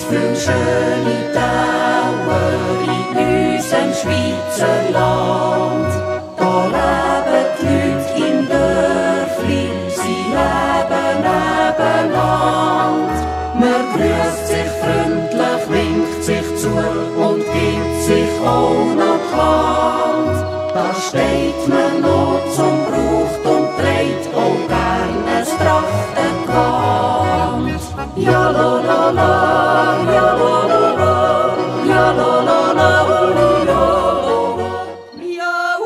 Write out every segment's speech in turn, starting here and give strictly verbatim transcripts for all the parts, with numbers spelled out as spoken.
für schöne Dauer in unserem Schweizer Land. Da leben die Leute im Dörfli, sie leben nebeneinander. Man grüßt sich freundlich, winkt sich zu und gibt sich auch noch die Hand. Da steht man noch zum Brauch und trägt auch gern ein Trachtengewand. Ja la la la, ja la la la, ja la la la, ja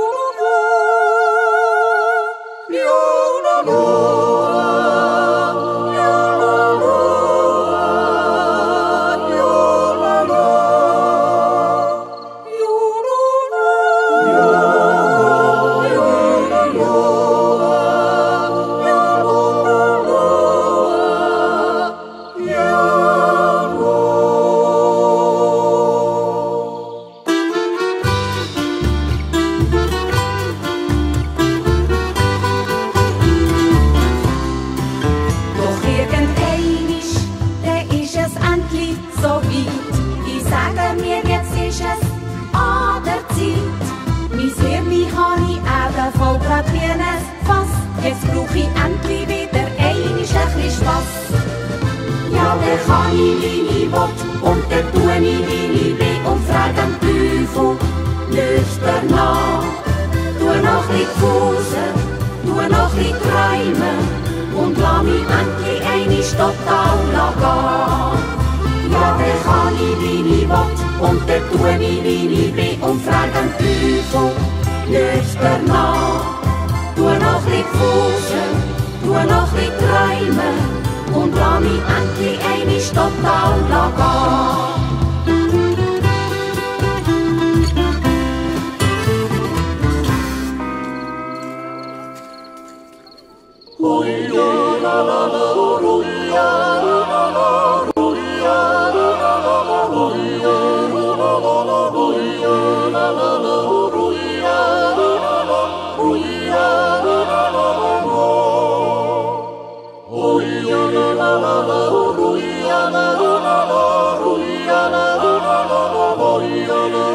la la la. Jetzt brauch ich endlich wieder einmal ein bisschen Spass. Ja, der kann ich, wie ich will, und der tue ich, wie ich will, und frag am Teufel nüchtern nach. Tu noch ein bisschen fusen, tu noch ein bisschen träumen, und lass mich endlich einmal total gehen. Ja, der kann ich, wie ich will, und der tue ich, wie ich will, und frag am Teufel nüchtern nach. Tu noch ein bisschen fusen, tu noch ein bisschen träumen, und lass mich endlich einmal total gehen. Hui, la la la, hui, la la la, hui, la la la, hui, la la la, hui, la la la, hui, la la la, hui, la la la, hui, la la la, hui, la la la, hui, la la la, hui, la la la.